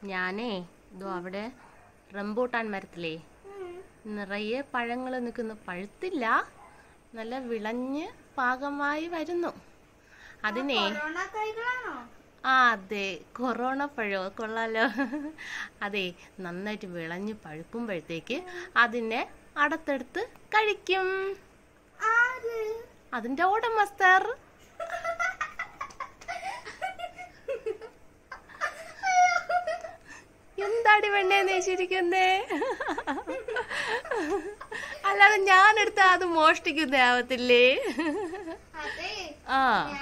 ഞാനേ ഇതോ അവിടെ റംബൂട്ടാൻ മരത്തിലേ നിറയെ പഴങ്ങൾ നിൽക്കുന്നു. പഴുത്തില്ല, നല്ല വിളഞ്ഞ് പാകമായി വരുന്നു. അതിനെ അതെ, കൊറോണ പഴോ, കൊള്ളാലോ. അതെ, നന്നായിട്ട് വിളഞ്ഞ് പഴുക്കുമ്പോഴത്തേക്ക് അതിനെ അടത്തെടുത്ത് കഴിക്കും. അതിന്റെ ഉടമസ്ഥർ. എന്താടി വേണ്ടേ നേശിരിക്കുന്നേ? അല്ലാതെ ഞാനെടുത്ത അത് മോഷ്ടിക്കുന്നേ ആവത്തില്ലേ? ആ,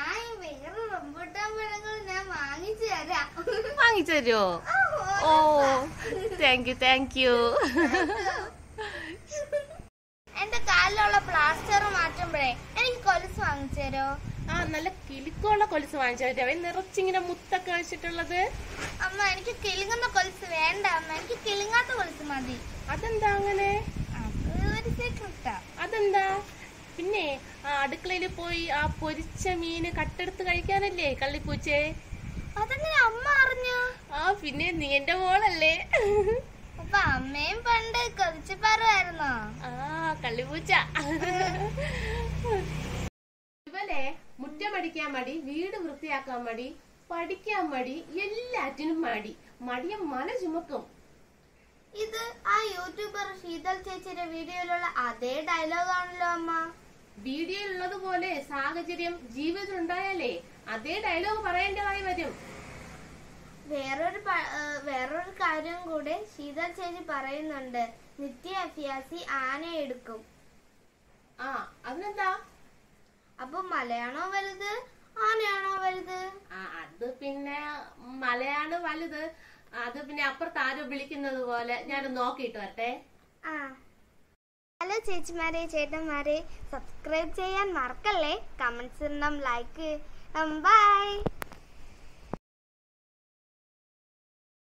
വാങ്ങിച്ചു തരുമോ? ഓ, താങ്ക് യു. എന്റെ കാലിലുള്ള പ്ലാസ്റ്റർ മാറ്റുമ്പോഴേ എനിക്ക് കൊലുസ് വാങ്ങിച്ചു തരോ? ആ, നല്ല കിലുക്കമുള്ള കൊലുസ് വാങ്ങിച്ചു തരാം. നിറച്ചിങ്ങനെ മുത്തൊക്കെ വെച്ചിട്ടുള്ളത്. അമ്മ, എനിക്ക് കിലുങ്ങുന്ന കൊലുസ് വേണ്ട അമ്മ, എനിക്ക് കിലുങ്ങാത്ത കൊലുസ് മതി. അതെന്താ അങ്ങനെ? ഒരു സീക്രട്ടാ. അതെന്താ? പിന്നെ ആ അടുക്കളയിൽ പോയി ആ പൊരിച്ച മീന് കട്ടെടുത്ത് കഴിക്കാനല്ലേ കള്ളിപ്പൂച്ചേ? അതെങ്ങനെ അമ്മ അറിഞ്ഞു? ആ, പിന്നെ നീ എന്റെ മോളല്ലേ. അപ്പൊ അമ്മയും പണ്ട് കൊതിച്ചു പറയുമായിരുന്നോ? ആ, കള്ളിപ്പൂച്ച. ഇവനെ മുറ്റമടിക്കാൻ മടി, വീട് വൃത്തിയാക്കാൻ മടി, പഠിക്കാൻ മടി, എല്ലാറ്റിനും മടിയ മല ചുമക്കും. ഇത് ആ യൂട്യൂബർ ശീതൽ ചേച്ചിയുടെ വീഡിയോയിലുള്ള അതേ ഡയലോഗ് ആണല്ലോ അമ്മ. വീഡിയോയിലുള്ളത് പോലെ സാഹചര്യം ജീവിതത്തിൽ ഉണ്ടായാലേ അതേ ഡയലോഗ് പറയേണ്ടതായി വരും. വേറൊരു കാര്യം കൂടെ ശീതൽ ചേച്ചി പറയുന്നുണ്ട്, നിത്യ അഭ്യാസി ആനയെ എടുക്കും. ആ, അതിനെന്താ? അപ്പൊ മലയാണോ വലുത്, ആനയാണോ വലുത്? ആ, അത് പിന്നെ മലയാണ് വലുത്. അത് പിന്നെ അപ്പുറത്ത് ആരോ വിളിക്കുന്നത് പോലെ ഞാൻ നോക്കിയിട്ട് വരട്ടെ. ഹലോ ചേച്ചിമാരെ, ചേട്ടന്മാരെ, സബ്സ്ക്രൈബ് ചെയ്യാൻ മറക്കല്ലേ. കമന്റ്സ് ഇടണം, ലൈക്ക്. ബൈ.